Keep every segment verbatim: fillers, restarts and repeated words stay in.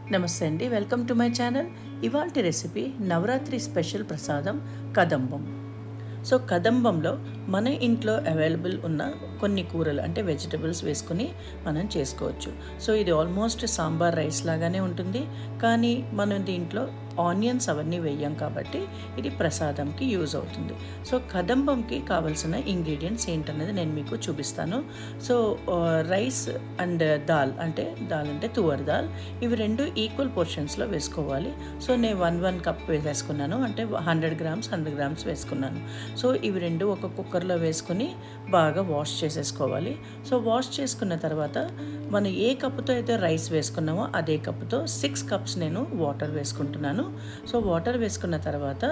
నమస్తే అండి, welcome to my channel. ఇవాల్టి రెసిపీ నవరాత్రి స్పెషల్ ప్రసాదం కదంబం. సో కదంబంలో మన ఇంట్లో అవైలబుల్ ఉన్న కొన్ని కూరలు అంటే వెజిటబుల్స్ వేసుకుని మనం చేసుకోవచ్చు. సో ఇది ఆల్మోస్ట్ సాంబార్ రైస్ లాగానే ఉంటుంది, కానీ మనం దీంట్లో ఆనియన్స్ అవన్నీ వేయం కాబట్టి ఇది ప్రసాదంకి యూజ్ అవుతుంది. సో కదంబంకి కావాల్సిన ఇంగ్రీడియంట్స్ ఏంటనేది నేను మీకు చూపిస్తాను. సో రైస్ అండ్ దాల్ అంటే దాల్ అంటే తువర్ దాల్, ఇవి రెండు ఈక్వల్ పోర్షన్స్లో వేసుకోవాలి. సో నేను వన్ వన్ కప్ వేసేసుకున్నాను, అంటే హండ్రెడ్ గ్రామ్స్ హండ్రెడ్ గ్రామ్స్ వేసుకున్నాను. సో ఇవి రెండు ఒక కుక్కర్లో వేసుకుని బాగా వాష్ చేసేసుకోవాలి. సో వాష్ చేసుకున్న తర్వాత మనం ఏ కప్పుతో అయితే రైస్ వేసుకున్నామో అదే కప్పుతో సిక్స్ కప్స్ నేను వాటర్ వేసుకుంటున్నాను. సో వాటర్ వేసుకున్న తర్వాత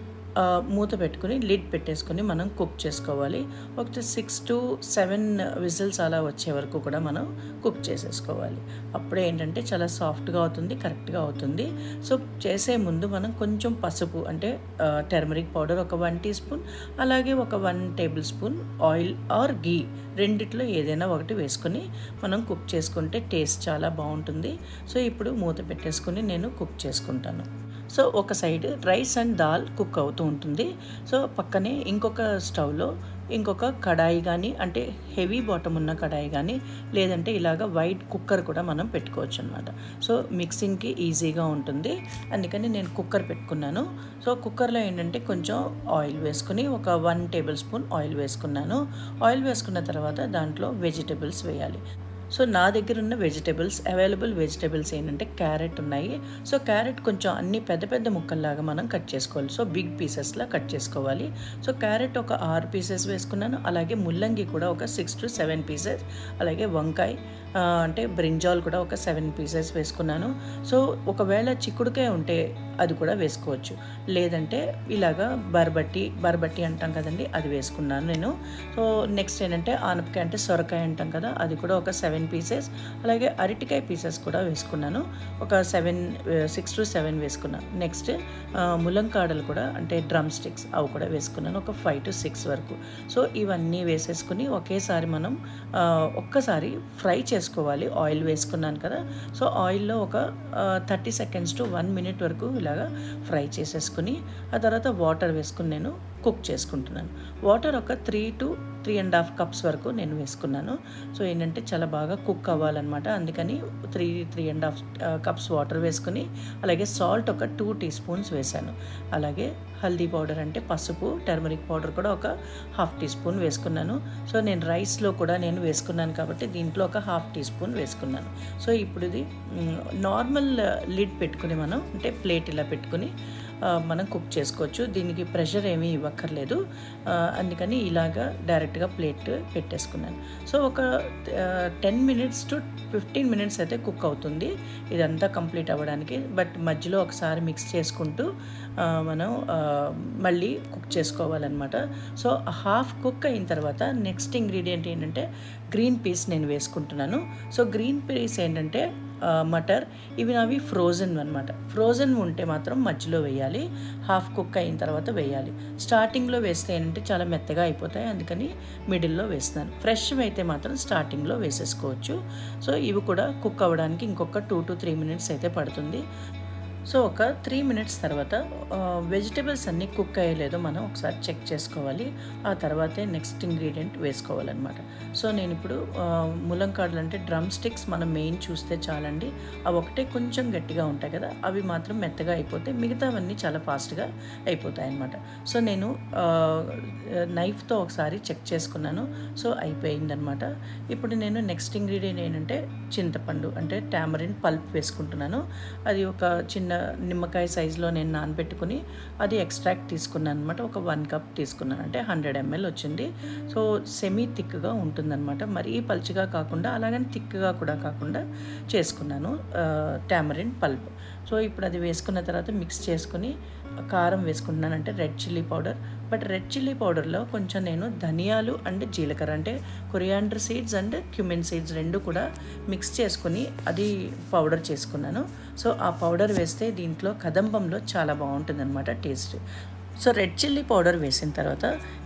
మూత పెట్టుకుని లిడ్ పెట్టేసుకుని మనం కుక్ చేసుకోవాలి. ఒక సిక్స్ టు సెవెన్ విజిల్స్ అలా వచ్చే వరకు కూడా మనం కుక్ చేసేసుకోవాలి. అప్పుడే ఏంటంటే చాలా సాఫ్ట్గా అవుతుంది, కరెక్ట్గా అవుతుంది. సో చేసే ముందు మనం కొంచెం పసుపు అంటే టర్మరిక్ పౌడర్ ఒక వన్ టీ స్పూన్, అలాగే ఒక one tablespoon oil or ghee రెండిట్లో ఏదైనా ఒకటి వేసుకొని మనం కుక్ చేసుకుంటే టేస్ట్ చాలా బాగుంటుంది. సో ఇప్పుడు మూత పెట్టేసుకుని నేను కుక్ చేసుకుంటాను. సో ఒక side rice and dal cook అవుతూ ఉంటుంది. సో పక్కనే ఇంకొక స్టవ్లో ఇంకొక కడాయి కానీ అంటే హెవీ బాటమ్ ఉన్న కడాయి కానీ లేదంటే ఇలాగ వైట్ కుక్కర్ కూడా మనం పెట్టుకోవచ్చు అనమాట. సో మిక్సింగ్కి ఈజీగా ఉంటుంది, అందుకని నేను కుక్కర్ పెట్టుకున్నాను. సో కుక్కర్లో ఏంటంటే కొంచెం ఆయిల్ వేసుకుని ఒక వన్ టేబుల్ స్పూన్ ఆయిల్ వేసుకున్నాను. ఆయిల్ వేసుకున్న తర్వాత దాంట్లో వెజిటబుల్స్ వేయాలి. సో నా దగ్గర ఉన్న వెజిటబుల్స్ అవైలబుల్ వెజిటబుల్స్ ఏంటంటే క్యారెట్ ఉన్నాయి. సో క్యారెట్ కొంచెం అన్ని పెద్ద పెద్ద ముక్కల్లాగా మనం కట్ చేసుకోవాలి. సో బిగ్ పీసెస్లా కట్ చేసుకోవాలి. సో క్యారెట్ ఒక ఆరు పీసెస్ వేసుకున్నాను, అలాగే ముల్లంగి కూడా ఒక సిక్స్ టు సెవెన్ పీసెస్, అలాగే వంకాయ అంటే బ్రింజాల్ కూడా ఒక సెవెన్ పీసెస్ వేసుకున్నాను. సో ఒకవేళ చిక్కుడుకాయ ఉంటే అది కూడా వేసుకోవచ్చు, లేదంటే ఇలాగా బర్బట్టి బర్బట్టి అంటాం కదండి, అది వేసుకున్నాను నేను. సో నెక్స్ట్ ఏంటంటే ఆనపకాయ అంటే సొరకాయ అంటాం కదా, అది కూడా ఒక సెవెన్ పీసెస్, అలాగే అరటికాయ పీసెస్ కూడా వేసుకున్నాను, ఒక సెవెన్ సిక్స్ టు సెవెన్ వేసుకున్నాను. నెక్స్ట్ ములంకాడలు కూడా అంటే డ్రమ్ స్టిక్స్ అవి కూడా వేసుకున్నాను, ఒక ఫైవ్ టు సిక్స్ వరకు. సో ఇవన్నీ వేసేసుకుని ఒకేసారి మనం ఒక్కసారి ఫ్రై చేసుకోవాలి. ఆయిల్ వేసుకున్నాను కదా, సో ఆయిల్లో ఒక thirty seconds to one minute వరకు ఇలాగా ఫ్రై చేసేసుకుని ఆ తర్వాత వాటర్ వేసుకుని నేను కుక్ చేసుకుంటున్నాను. వాటర్ ఒక three to three and half cups వరకు నేను వేసుకున్నాను. సో ఏంటంటే చాలా బాగా కుక్ అవ్వాలన్నమాట, అందుకని three three and half cups water వేసుకుని అలాగే సాల్ట్ ఒక టూ టీ స్పూన్స్ వేసాను. అలాగే హల్దీ పౌడర్ అంటే పసుపు, టర్మరిక్ పౌడర్ కూడా ఒక హాఫ్ టీ స్పూన్ వేసుకున్నాను. సో నేను రైస్లో కూడా నేను వేసుకున్నాను కాబట్టి దీంట్లో ఒక హాఫ్ టీ స్పూన్ వేసుకున్నాను. సో ఇప్పుడు ఇది నార్మల్ లిడ్ పెట్టుకుని మనం అంటే ప్లేట్ ఇలా పెట్టుకుని మనం కుక్ చేసుకోవచ్చు. దీనికి ప్రెషర్ ఏమీ ఇవ్వక్కర్లేదు, అందుకని ఇలాగా డైరెక్ట్గా ప్లేట్ పెట్టేసుకున్నాను. సో ఒక ten minutes to fifteen minutes అయితే కుక్ అవుతుంది ఇదంతా కంప్లీట్ అవ్వడానికి. బట్ మధ్యలో ఒకసారి మిక్స్ చేసుకుంటూ మనం మళ్ళీ కుక్ చేసుకోవాలన్నమాట. సో హాఫ్ కుక్ అయిన తర్వాత నెక్స్ట్ ఇంగ్రీడియంట్ ఏంటంటే గ్రీన్ పీస్ నేను వేసుకుంటున్నాను. సో గ్రీన్ పీస్ ఏంటంటే మటర్, ఇవి నావి ఫ్రోజన్ అనమాట. ఫ్రోజన్ ఉంటే మాత్రం మధ్యలో వేయాలి, హాఫ్ కుక్ అయిన తర్వాత వేయాలి. స్టార్టింగ్లో వేస్తే ఏంటంటే చాలా మెత్తగా అయిపోతాయి, అందుకని మిడిల్లో వేస్తున్నాను. ఫ్రెష్ అయితే మాత్రం స్టార్టింగ్లో వేసేసుకోవచ్చు. సో ఇవి కూడా కుక్ అవ్వడానికి ఇంకొక టూ టు త్రీ మినిట్స్ అయితే పడుతుంది. సో ఒక త్రీ మినిట్స్ తర్వాత వెజిటబుల్స్ అన్నీ కుక్ అయ్యలేదో మనం ఒకసారి చెక్ చేసుకోవాలి, ఆ తర్వాతే నెక్స్ట్ ఇంగ్రీడియంట్ వేసుకోవాలన్నమాట. సో నేను ఇప్పుడు ములంకాడలు అంటే డ్రమ్ స్టిక్స్ మనం మెయిన్ చూస్తే చాలండి, అవి ఒకటే కొంచెం గట్టిగా ఉంటాయి కదా, అవి మాత్రం మెత్తగా అయిపోతే మిగతావన్నీ చాలా ఫాస్ట్గా అయిపోతాయి అన్నమాట. సో నేను నైఫ్తో ఒకసారి చెక్ చేసుకున్నాను, సో అయిపోయిందనమాట. ఇప్పుడు నేను నెక్స్ట్ ఇంగ్రీడియంట్ ఏంటంటే చింతపండు అంటే టామరిన్ పల్ప్ వేసుకుంటున్నాను. అది ఒక చిన్న నిమ్మకాయ సైజులో నేను నానబెట్టుకుని అది ఎక్స్ట్రాక్ట్ తీసుకున్నాను అనమాట. ఒక వన్ కప్ తీసుకున్నాను, అంటే హండ్రెడ్ ఎంఎల్ వచ్చింది. సో సెమీ థిక్గా ఉంటుందన్నమాట, మరీ పల్చగా కాకుండా అలాగని థిక్గా కూడా కాకుండా చేసుకున్నాను టామరిన్ పల్ప్. సో ఇప్పుడు అది వేసుకున్న తర్వాత మిక్స్ చేసుకుని కారం వేసుకుంటున్నాను, అంటే red chilli powder. But red chilli పౌడర్లో కొంచెం నేను ధనియాలు అండ్ జీలకర్ర అంటే coriander seeds and cumin seeds రెండు కూడా మిక్స్ చేసుకుని అది పౌడర్ చేసుకున్నాను. సో ఆ పౌడర్ వేస్తే దీంట్లో కదంబంలో చాలా బాగుంటుంది అనమాట taste. So red chilli powder వేసిన తర్వాత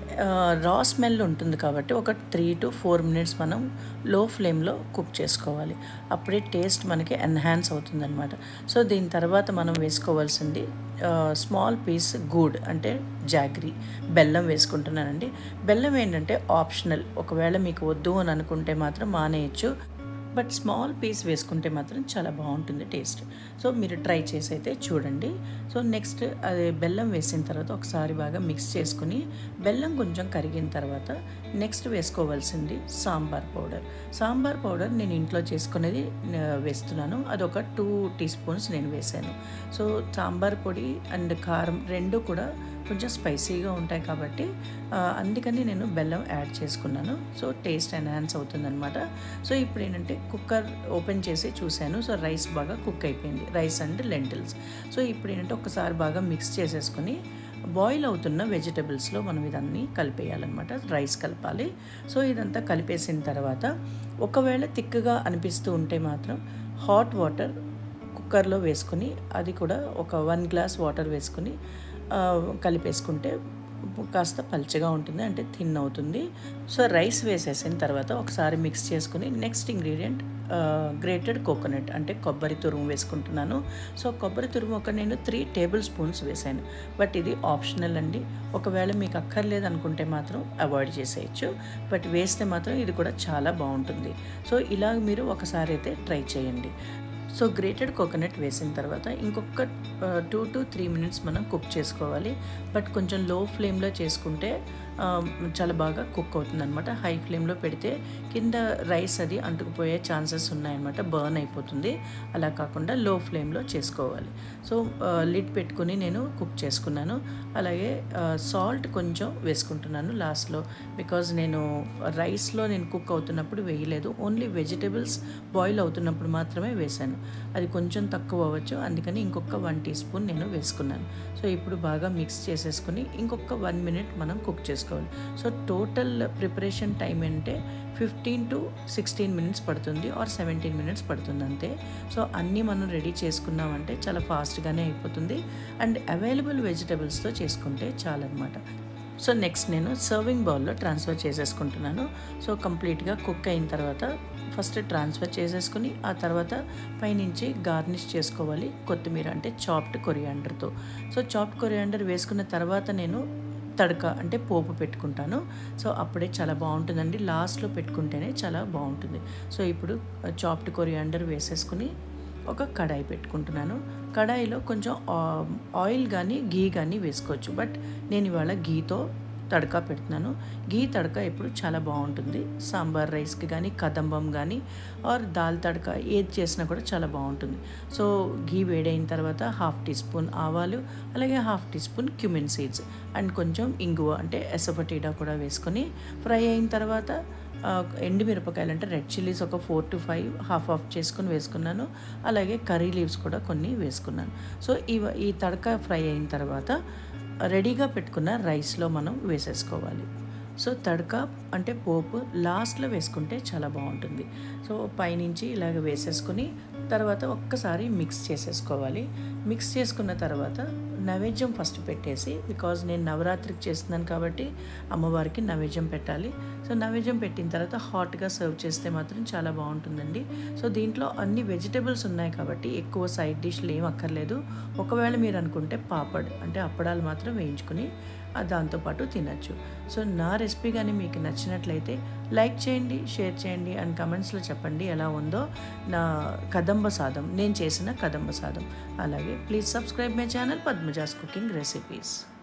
రా స్మెల్ ఉంటుంది కాబట్టి ఒక త్రీ టు ఫోర్ మినిట్స్ మనం లో ఫ్లేమ్లో కుక్ చేసుకోవాలి. అప్పుడే టేస్ట్ మనకి ఎన్హాన్స్ అవుతుందన్నమాట. సో దీని తర్వాత మనం వేసుకోవాల్సింది స్మాల్ పీస్ గూడ్ అంటే జాగ్రీ బెల్లం వేసుకుంటున్నానండి. బెల్లం ఏంటంటే ఆప్షనల్, ఒకవేళ మీకు వద్దు అని అనుకుంటే మాత్రం మానేయచ్చు. బట్ స్మాల్ పీస్ వేసుకుంటే మాత్రం చాలా బాగుంటుంది టేస్ట్. సో మీరు ట్రై చేసి అయితే చూడండి. సో నెక్స్ట్ అది బెల్లం వేసిన తర్వాత ఒకసారి బాగా మిక్స్ చేసుకుని బెల్లం కొంచెం కరిగిన తర్వాత నెక్స్ట్ వేసుకోవాల్సింది సాంబార్ పౌడర్. సాంబార్ పౌడర్ నేను ఇంట్లో చేసుకునేది వేస్తున్నాను. అదొక టూ టీ స్పూన్స్ నేను వేసాను. సో సాంబార్ పొడి అండ్ కారం రెండు కూడా కొంచెం స్పైసీగా ఉంటాయి కాబట్టి అందుకని నేను బెల్లం యాడ్ చేసుకున్నాను. సో టేస్ట్ ఎన్హాన్స్ అవుతుందన్నమాట. సో ఇప్పుడు ఏంటంటే కుక్కర్ ఓపెన్ చేసి చూశాను. సో రైస్ బాగా కుక్ అయిపోయింది, రైస్ అండ్ లెంటిల్స్. సో ఇప్పుడు ఏంటంటే ఒకసారి బాగా మిక్స్ చేసేసుకొని బాయిల్ అవుతున్న వెజిటబుల్స్లో మనం ఇదన్నీ కలిపేయాలన్నమాట. రైస్ కలపాలి. సో ఇదంతా కలిపేసిన తర్వాత ఒకవేళ థిక్గా అనిపిస్తూ ఉంటే మాత్రం హాట్ వాటర్ కుక్కర్లో వేసుకొని అది కూడా ఒక వన్ గ్లాస్ వాటర్ వేసుకొని కలిపేసుకుంటే కాస్త పల్చగా ఉంటుంది, అంటే థిన్ అవుతుంది. సో రైస్ వేసేసిన తర్వాత ఒకసారి మిక్స్ చేసుకుని నెక్స్ట్ ఇంగ్రీడియంట్ గ్రేటెడ్ కోకోనట్ అంటే కొబ్బరి తురుము వేసుకుంటున్నాను. సో కొబ్బరి తురుము ఒక నేను త్రీ టేబుల్ స్పూన్స్ వేసాను. బట్ ఇది ఆప్షనల్ అండి. ఒకవేళ మీకు అక్కర్లేదు అనుకుంటే మాత్రం అవాయిడ్ చేసేయచ్చు. బట్ వేస్తే మాత్రం ఇది కూడా చాలా బాగుంటుంది. సో ఇలా మీరు ఒకసారి అయితే ట్రై చేయండి. సో గ్రేటెడ్ కోకోనట్ వేసిన తర్వాత ఇంకొక టూ టు త్రీ మినిట్స్ మనం కుక్ చేసుకోవాలి. బట్ కొంచెం లో ఫ్లేమ్లో చేసుకుంటే చాలా బాగా కుక్ అవుతుంది అనమాట. హై ఫ్లేమ్లో పెడితే కింద రైస్ అది అంటుకుపోయే ఛాన్సెస్ ఉన్నాయన్నమాట, బర్న్ అయిపోతుంది. అలా కాకుండా లో ఫ్లేమ్లో చేసుకోవాలి. సో లిడ్ పెట్టుకుని నేను కుక్ చేసుకున్నాను. అలాగే సాల్ట్ కొంచెం వేసుకుంటున్నాను లాస్ట్లో, బికాజ్ నేను రైస్లో నేను కుక్ అవుతున్నప్పుడు వేయలేదు, ఓన్లీ వెజిటేబుల్స్ బాయిల్ అవుతున్నప్పుడు మాత్రమే వేసాను. అది కొంచెం తక్కువ అవ్వచ్చు, అందుకని ఇంకొక వన్ టీ స్పూన్ నేను వేసుకున్నాను. సో ఇప్పుడు బాగా మిక్స్ చేసేసుకుని ఇంకొక వన్ మినిట్ మనం కుక్ చేసుకోవాలి. సో టోటల్ ప్రిపరేషన్ టైం అంటే ఫిఫ్టీన్ టు సిక్స్టీన్ మినిట్స్ పడుతుంది ఆర్ సెవెంటీన్ మినిట్స్ పడుతుంది అంతే. సో అన్నీ మనం రెడీ చేసుకున్నామంటే చాలా ఫాస్ట్గానే అయిపోతుంది. అండ్ అవైలబుల్ వెజిటబుల్స్తో చేసుకుంటే చాలన్నమాట. సో నెక్స్ట్ నేను సర్వింగ్ బౌల్లో ట్రాన్స్ఫర్ చేసేసుకుంటున్నాను. సో కంప్లీట్గా కుక్ అయిన తర్వాత ఫస్ట్ ట్రాన్స్ఫర్ చేసేసుకుని ఆ తర్వాత పైనుంచి గార్నిష్ చేసుకోవాలి కొత్తిమీర అంటే చాప్డ్ కొరియాండర్తో. సో చాప్డ్ కొరియాండర్ వేసుకున్న తర్వాత నేను తడక అంటే పోపు పెట్టుకుంటాను. సో అప్పుడే చాలా బాగుంటుందండి, లాస్ట్లో పెట్టుకుంటేనే చాలా బాగుంటుంది. సో ఇప్పుడు చాప్డ్ కొరియాండర్ వేసేసుకుని ఒక కడాయి పెట్టుకుంటున్నాను. కడాయిలో కొంచెం ఆయిల్ కానీ గీ కానీ వేసుకోవచ్చు. బట్ నేను ఇవాళ గీతో తడక పెడుతున్నాను. గీ తడక ఎప్పుడు చాలా బాగుంటుంది. సాంబార్ రైస్కి కానీ కదంబం కానీ ఆర్ దాల్ తడక ఏది చేసినా కూడా చాలా బాగుంటుంది. సో గీ వేడైన తర్వాత హాఫ్ టీ స్పూన్ ఆవాలు, అలాగే half teaspoon cumin seeds and కొంచెం ఇంగువ అంటే ఎసఫటీడా కూడా వేసుకొని ఫ్రై అయిన తర్వాత ఎండుమిరపకాయలు అంటే రెడ్ చిల్లీస్ ఒక four to five half off చేసుకుని వేసుకున్నాను. అలాగే కర్రీ లీవ్స్ కూడా కొన్ని వేసుకున్నాను. సో ఇవ ఈ తడక ఫ్రై అయిన తర్వాత రెడీగా పెట్టుకున్న రైస్లో మనం వేసేసుకోవాలి. సో తడక అంటే పోపు లాస్ట్లో వేసుకుంటే చాలా బాగుంటుంది. సో పైనుంచి ఇలాగ వేసేసుకుని తర్వాత ఒక్కసారి మిక్స్ చేసేసుకోవాలి. మిక్స్ చేసుకున్న తర్వాత నైవేద్యం ఫస్ట్ పెట్టేసి, బికాజ్ నేను నవరాత్రికి చేస్తున్నాను కాబట్టి అమ్మవారికి నైవేద్యం పెట్టాలి. సో నైవేద్యం పెట్టిన తర్వాత హాట్గా సర్వ్ చేస్తే మాత్రం చాలా బాగుంటుందండి. సో దీంట్లో అన్ని వెజిటేబుల్స్ ఉన్నాయి కాబట్టి ఎక్కువ సైడ్ డిష్లు ఏం అక్కర్లేదు. ఒకవేళ మీరు అనుకుంటే పాపడ్ అంటే అప్పడాలు మాత్రం వేయించుకుని దాంతోపాటు తినచ్చు. సో నా రెసిపీ కానీ మీకు నచ్చినట్లయితే లైక్ చేయండి, షేర్ చేయండి అండ్ కమెంట్స్లో చెప్పండి ఎలా ఉందో నా కదంబ సాదం, నేను చేసిన కదంబ సాదం. అలాగే please subscribe my channel Padmaja's cooking recipes.